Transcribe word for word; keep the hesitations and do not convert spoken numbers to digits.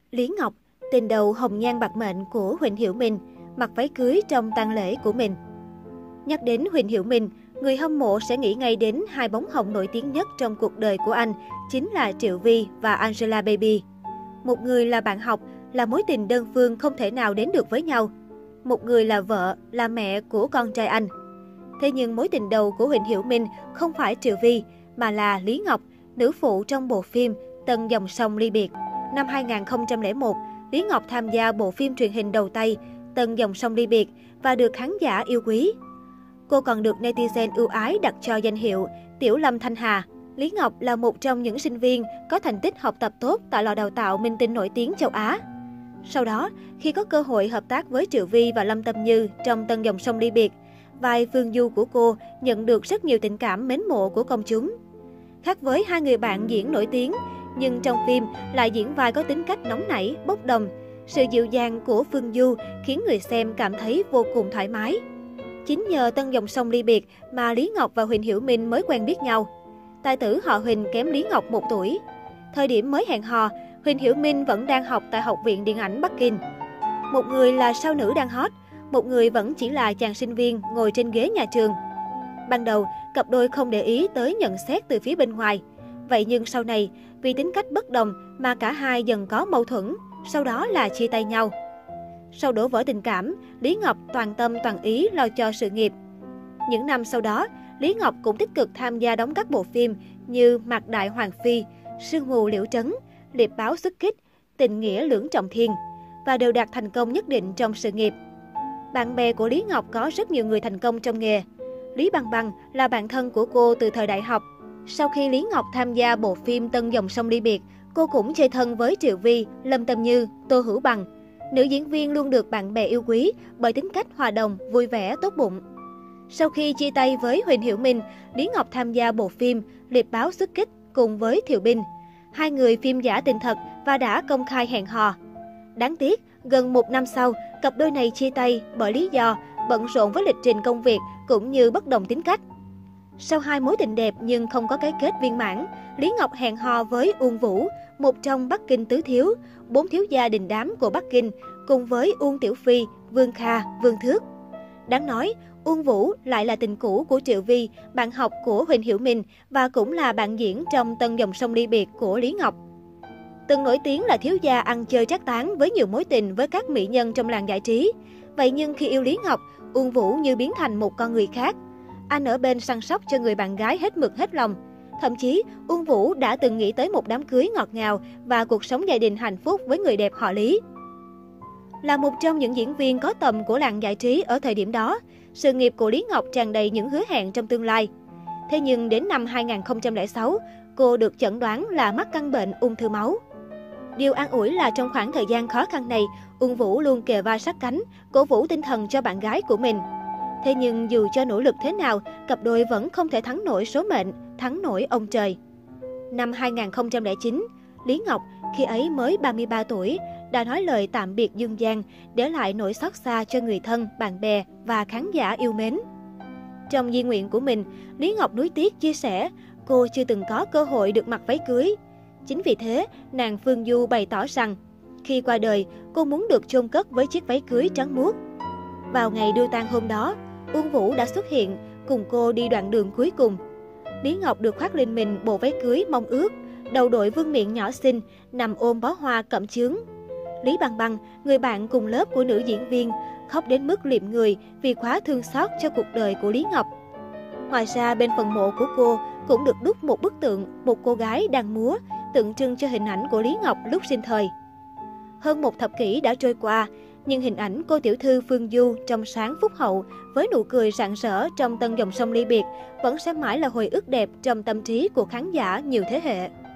Lý Ngọc, tình đầu hồng nhan bạc mệnh của Huỳnh Hiểu Minh, mặc váy cưới trong tang lễ của mình. Nhắc đến Huỳnh Hiểu Minh, người hâm mộ sẽ nghĩ ngay đến hai bóng hồng nổi tiếng nhất trong cuộc đời của anh, chính là Triệu Vi và Angelababy. Một người là bạn học, là mối tình đơn phương không thể nào đến được với nhau. Một người là vợ, là mẹ của con trai anh. Thế nhưng mối tình đầu của Huỳnh Hiểu Minh không phải Triệu Vi, mà là Lý Ngọc, nữ phụ trong bộ phim Tầng dòng sông ly biệt. Năm hai nghìn không trăm lẻ một, Lý Ngọc tham gia bộ phim truyền hình đầu tay Tầng dòng sông ly biệt và được khán giả yêu quý. Cô còn được netizen ưu ái đặt cho danh hiệu Tiểu Lâm Thanh Hà. Lý Ngọc là một trong những sinh viên có thành tích học tập tốt tại lò đào tạo minh tinh nổi tiếng châu Á. Sau đó, khi có cơ hội hợp tác với Triệu Vi và Lâm Tâm Như trong Tầng dòng sông ly biệt, vai Phương Du của cô nhận được rất nhiều tình cảm mến mộ của công chúng. Khác với hai người bạn diễn nổi tiếng, nhưng trong phim lại diễn vai có tính cách nóng nảy, bốc đồng. Sự dịu dàng của Phương Du khiến người xem cảm thấy vô cùng thoải mái. Chính nhờ Tầng dòng sông ly biệt mà Lý Ngọc và Huỳnh Hiểu Minh mới quen biết nhau. Tài tử họ Huỳnh kém Lý Ngọc một tuổi. Thời điểm mới hẹn hò, Huỳnh Hiểu Minh vẫn đang học tại Học viện Điện ảnh Bắc Kinh. Một người là sao nữ đang hot, một người vẫn chỉ là chàng sinh viên ngồi trên ghế nhà trường. Ban đầu, cặp đôi không để ý tới nhận xét từ phía bên ngoài. Vậy nhưng sau này, vì tính cách bất đồng mà cả hai dần có mâu thuẫn, sau đó là chia tay nhau. Sau đổ vỡ tình cảm, Lý Ngọc toàn tâm toàn ý lo cho sự nghiệp. Những năm sau đó, Lý Ngọc cũng tích cực tham gia đóng các bộ phim như Mạc Đại Hoàng Phi, Sương mù Liễu Trấn, Liệp báo xuất kích, Tình nghĩa lưỡng trọng thiên và đều đạt thành công nhất định trong sự nghiệp. Bạn bè của Lý Ngọc có rất nhiều người thành công trong nghề. Lý Băng Băng là bạn thân của cô từ thời đại học. Sau khi Lý Ngọc tham gia bộ phim Tầng dòng sông ly biệt, cô cũng chơi thân với Triệu Vi, Lâm Tâm Như, Tô Hữu Bằng. Nữ diễn viên luôn được bạn bè yêu quý bởi tính cách hòa đồng, vui vẻ, tốt bụng. Sau khi chia tay với Huỳnh Hiểu Minh, Lý Ngọc tham gia bộ phim Liệp báo xuất kích cùng với Thiều Binh. Hai người phim giả tình thật và đã công khai hẹn hò. Đáng tiếc, gần một năm sau, cặp đôi này chia tay bởi lý do bận rộn với lịch trình công việc cũng như bất đồng tính cách. Sau hai mối tình đẹp nhưng không có cái kết viên mãn, Lý Ngọc hẹn hò với Uông Vũ, một trong Bắc Kinh tứ thiếu, bốn thiếu gia đình đám của Bắc Kinh, cùng với Uông Tiểu Phi, Vương Kha, Vương Thước. Đáng nói, Uông Vũ lại là tình cũ của Triệu Vi, bạn học của Huỳnh Hiểu Minh và cũng là bạn diễn trong Tầng dòng sông ly biệt của Lý Ngọc. Từng nổi tiếng là thiếu gia ăn chơi trác táng với nhiều mối tình với các mỹ nhân trong làng giải trí. Vậy nhưng khi yêu Lý Ngọc, Uông Vũ như biến thành một con người khác. Anh ở bên săn sóc cho người bạn gái hết mực hết lòng. Thậm chí, Uông Vũ đã từng nghĩ tới một đám cưới ngọt ngào và cuộc sống gia đình hạnh phúc với người đẹp họ Lý. Là một trong những diễn viên có tầm của làng giải trí ở thời điểm đó, sự nghiệp của Lý Ngọc tràn đầy những hứa hẹn trong tương lai. Thế nhưng đến năm hai nghìn không trăm lẻ sáu, cô được chẩn đoán là mắc căn bệnh ung thư máu. Điều an ủi là trong khoảng thời gian khó khăn này, Uông Vũ luôn kề vai sát cánh, cổ vũ tinh thần cho bạn gái của mình. Thế nhưng dù cho nỗ lực thế nào, cặp đôi vẫn không thể thắng nổi số mệnh, thắng nổi ông trời. Năm hai nghìn không trăm lẻ chín, Lý Ngọc, khi ấy mới ba mươi ba tuổi, đã nói lời tạm biệt dương gian, để lại nỗi xót xa cho người thân, bạn bè và khán giả yêu mến. Trong di nguyện của mình, Lý Ngọc nuối tiếc chia sẻ, cô chưa từng có cơ hội được mặc váy cưới. Chính vì thế, nàng Phương Du bày tỏ rằng, khi qua đời, cô muốn được chôn cất với chiếc váy cưới trắng muốt. Vào ngày đưa tang hôm đó, Uông Vũ đã xuất hiện, cùng cô đi đoạn đường cuối cùng. Lý Ngọc được khoác lên mình bộ váy cưới mong ước, đầu đội vương miện nhỏ xinh, nằm ôm bó hoa cẩm chướng. Lý Băng Băng, người bạn cùng lớp của nữ diễn viên, khóc đến mức liệm người vì quá thương xót cho cuộc đời của Lý Ngọc. Ngoài ra, bên phần mộ của cô cũng được đúc một bức tượng, một cô gái đang múa, tượng trưng cho hình ảnh của Lý Ngọc lúc sinh thời. Hơn một thập kỷ đã trôi qua, nhưng hình ảnh cô tiểu thư Phương Du trong sáng phúc hậu với nụ cười rạng rỡ trong Tầng dòng sông ly biệt vẫn sẽ mãi là hồi ức đẹp trong tâm trí của khán giả nhiều thế hệ.